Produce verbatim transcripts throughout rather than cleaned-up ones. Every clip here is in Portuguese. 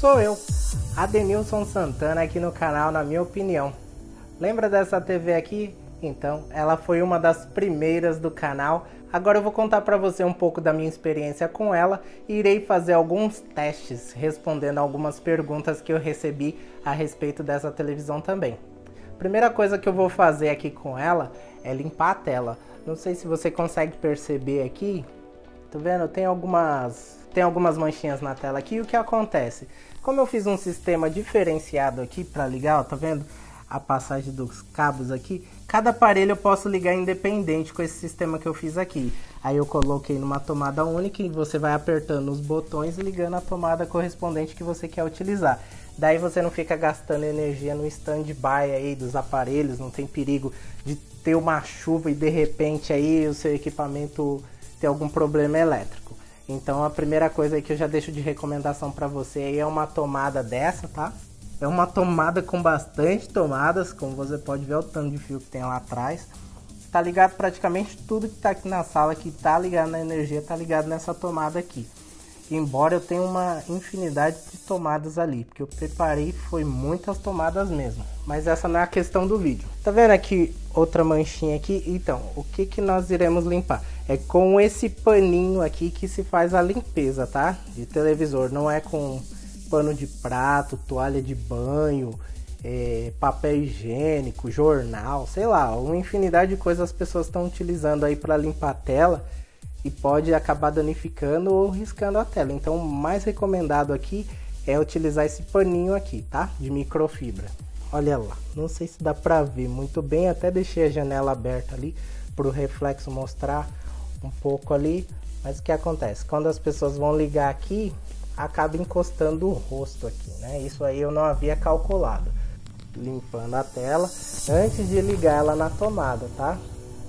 sou eu, Adenilson Santana, aqui no canal Na Minha Opinião. Lembra dessa T V aqui? Então, ela foi uma das primeiras do canal. Agora eu vou contar para você um pouco da minha experiência com ela e irei fazer alguns testes respondendo algumas perguntas que eu recebi a respeito dessa televisão também. Primeira coisa que eu vou fazer aqui com ela é limpar a tela. Não sei se você consegue perceber aqui, tá vendo? Tem algumas, tem algumas manchinhas na tela aqui. E o que acontece? Como eu fiz um sistema diferenciado aqui para ligar, ó, tá vendo? A passagem dos cabos aqui, cada aparelho eu posso ligar independente com esse sistema que eu fiz aqui. Aí eu coloquei numa tomada única e você vai apertando os botões e ligando a tomada correspondente que você quer utilizar. Daí você não fica gastando energia no stand-by aí dos aparelhos, não tem perigo de ter uma chuva e de repente aí o seu equipamento ter algum problema elétrico. Então a primeira coisa aí que eu já deixo de recomendação para você aí é uma tomada dessa, tá? É uma tomada com bastante tomadas, como você pode ver o tanto de fio que tem lá atrás. Tá ligado praticamente tudo que tá aqui na sala, que tá ligado na energia, tá ligado nessa tomada aqui. Embora eu tenha uma infinidade de tomadas ali, porque eu preparei foi muitas tomadas mesmo. Mas essa não é a questão do vídeo. Tá vendo aqui outra manchinha aqui? Então, o que que nós iremos limpar? É com esse paninho aqui que se faz a limpeza, tá? De televisor, não é com pano de prato, toalha de banho, é, papel higiênico, jornal, sei lá, uma infinidade de coisas as pessoas estão utilizando aí para limpar a tela e pode acabar danificando ou riscando a tela. Então o mais recomendado aqui é utilizar esse paninho aqui, tá? De microfibra. Olha lá, não sei se dá para ver muito bem, até deixei a janela aberta ali para o reflexo mostrar um pouco ali, mas o que acontece? Quando as pessoas vão ligar aqui, acaba encostando o rosto aqui, né? Isso aí eu não havia calculado. Limpando a tela antes de ligar ela na tomada, tá?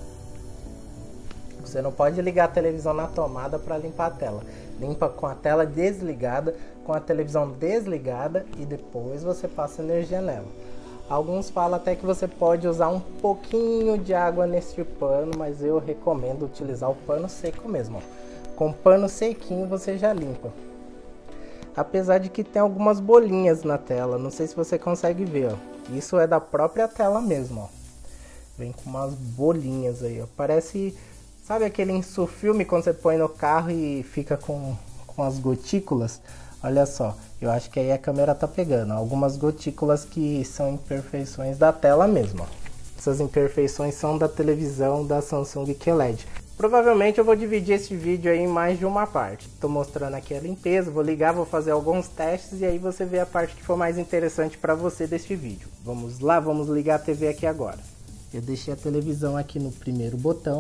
Você não pode ligar a televisão na tomada para limpar a tela. Limpa com a tela desligada, com a televisão desligada e depois você passa energia nela. Alguns falam até que você pode usar um pouquinho de água nesse pano, mas eu recomendo utilizar o pano seco mesmo. Ó. Com pano sequinho você já limpa. Apesar de que tem algumas bolinhas na tela, não sei se você consegue ver, ó. Isso é da própria tela mesmo, ó. Vem com umas bolinhas aí, ó. Parece, sabe aquele insufilme quando você põe no carro e fica com, com as gotículas? Olha só, eu acho que aí a câmera tá pegando, ó. Algumas gotículas que são imperfeições da tela mesmo, ó. Essas imperfeições são da televisão da Samsung Q L E D. Provavelmente eu vou dividir esse vídeo aí em mais de uma parte. Estou mostrando aqui a limpeza, vou ligar, vou fazer alguns testes e aí você vê a parte que for mais interessante para você deste vídeo. Vamos lá, vamos ligar a T V aqui agora. Eu deixei a televisão aqui no primeiro botão.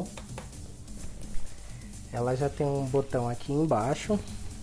Ela já tem um botão aqui embaixo.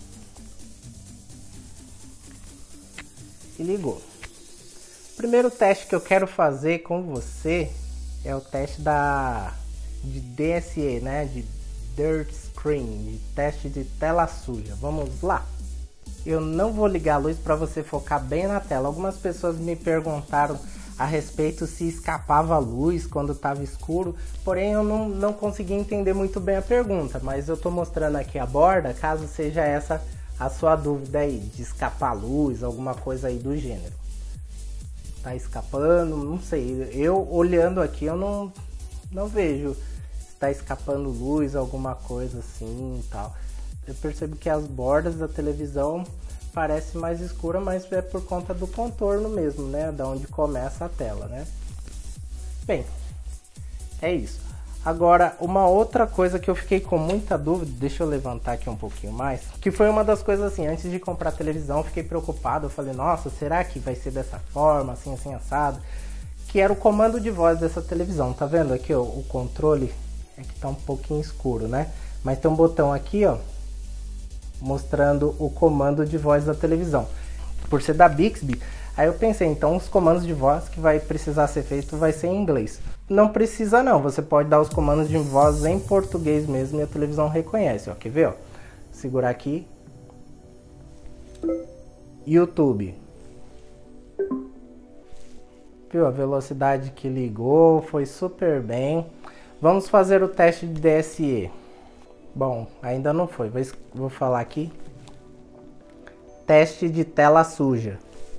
E ligou. O primeiro teste que eu quero fazer com você é o teste da... de D S E, né, de Dirt Screen, de teste de tela suja. Vamos lá. Eu não vou ligar a luz para você focar bem na tela. Algumas pessoas me perguntaram a respeito se escapava a luz quando estava escuro, porém eu não, não consegui entender muito bem a pergunta, mas eu estou mostrando aqui a borda, caso seja essa a sua dúvida aí, de escapar a luz, alguma coisa aí do gênero. Tá escapando, não sei, eu olhando aqui eu não, não vejo está escapando luz, alguma coisa assim e tal. Eu percebo que as bordas da televisão parecem mais escuras, mas é por conta do contorno mesmo, né? Da onde começa a tela, né? Bem, é isso. Agora, uma outra coisa que eu fiquei com muita dúvida, deixa eu levantar aqui um pouquinho mais, que foi uma das coisas assim, antes de comprar a televisão, eu fiquei preocupado, eu falei, nossa, será que vai ser dessa forma, assim, assim, assado? Que era o comando de voz dessa televisão, tá vendo aqui, ó, o controle? É que tá um pouquinho escuro, né? Mas tem um botão aqui, ó, mostrando o comando de voz da televisão. Por ser da Bixby, aí eu pensei, então os comandos de voz que vai precisar ser feito vai ser em inglês. Não precisa não, você pode dar os comandos de voz em português mesmo e a televisão reconhece, ó. Quer ver, ó? Segurar aqui. YouTube. Viu a velocidade que ligou? Foi super bem. Vamos fazer o teste de D S E. Bom, ainda não foi. Vou, vou falar aqui. teste de tela suja.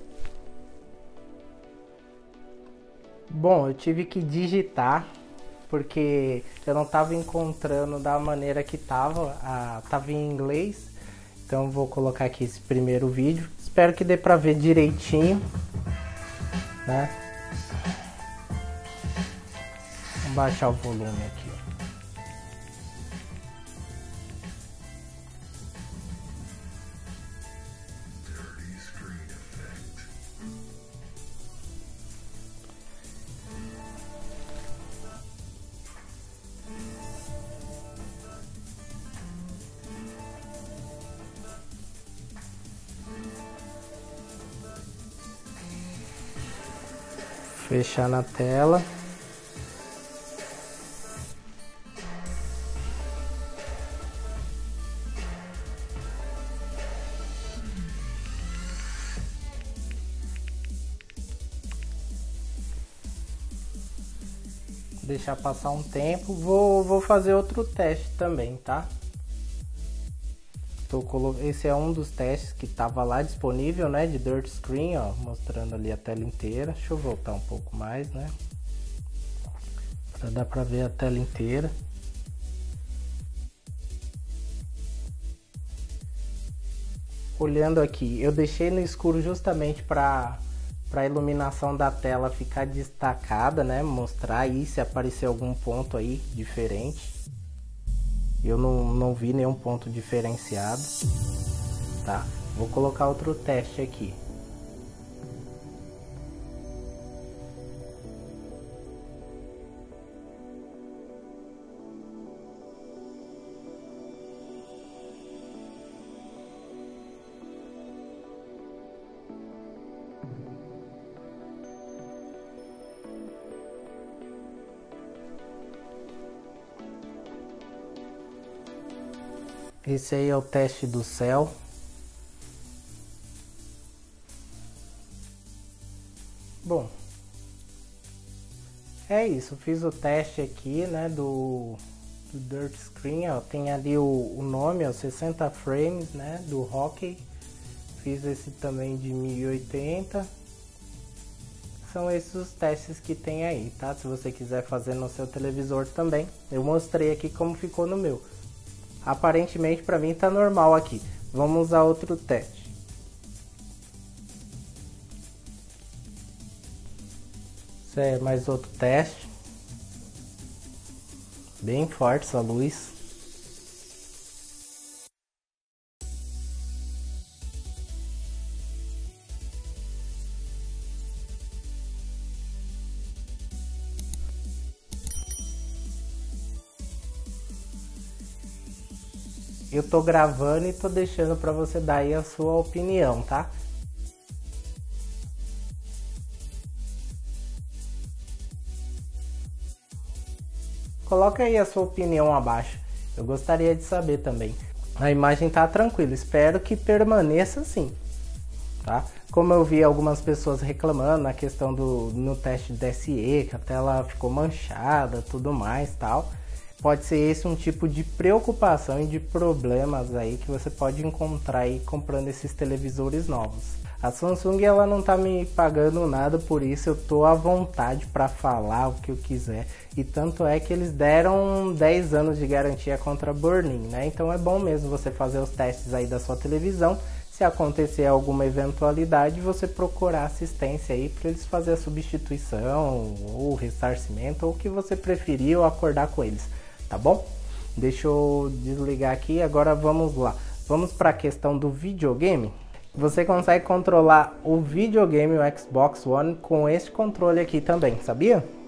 Bom, eu tive que digitar porque eu não estava encontrando da maneira que tava, a, tava em inglês. Então vou colocar aqui esse primeiro vídeo. Espero que dê para ver direitinho, né? Vou baixar o volume aqui. Fechar na tela. Deixar passar um tempo. Vou, vou fazer outro teste também, tá? Tô colo... Esse é um dos testes que tava lá disponível, né? De Dirt Screen, ó. Mostrando ali a tela inteira. Deixa eu voltar um pouco mais, né? Pra dar pra ver a tela inteira. Olhando aqui, eu deixei no escuro justamente para para a iluminação da tela ficar destacada, né? Mostrar aí se aparecer algum ponto aí diferente. Eu não, não vi nenhum ponto diferenciado, tá? Vou colocar outro teste aqui. Esse aí é o teste do céu. Bom, é isso. Fiz o teste aqui, né, do, do Dirt Screen. Ó, tem ali o, o nome, ó, sessenta frames, né, do hockey. Fiz esse também de mil e oitenta. São esses os testes que tem aí, tá? Se você quiser fazer no seu televisor também. Eu mostrei aqui como ficou no meu. Aparentemente para mim tá normal aqui. Vamos a outro teste. Esse é mais outro teste. Bem forte essa luz. Eu tô gravando e tô deixando para você dar aí a sua opinião, tá? Coloca aí a sua opinião abaixo. Eu gostaria de saber também. A imagem tá tranquila, espero que permaneça assim, tá? Como eu vi algumas pessoas reclamando na questão do no teste de D S E, que a tela ficou manchada, tudo mais, tal. Pode ser esse um tipo de preocupação e de problemas aí que você pode encontrar aí comprando esses televisores novos. A Samsung ela não tá me pagando nada por isso, eu tô à vontade para falar o que eu quiser. E tanto é que eles deram dez anos de garantia contra burn-in, né? Então é bom mesmo você fazer os testes aí da sua televisão. Se acontecer alguma eventualidade, você procurar assistência aí para eles fazer a substituição ou ressarcimento ou o que você preferir ou acordar com eles. Tá bom? Deixa eu desligar aqui, agora vamos lá. Vamos para a questão do videogame. Você consegue controlar o videogame, o Xbox One, com esse controle aqui também, sabia?